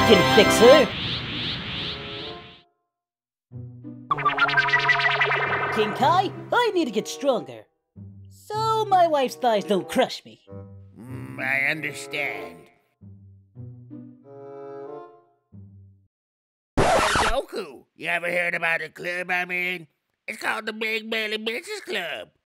can fix her. King Kai, I need to get stronger, so my wife's thighs don't crush me. I understand. Hey, Goku, you ever heard about the club I'm in? It's called the Big Belly Bitches Club.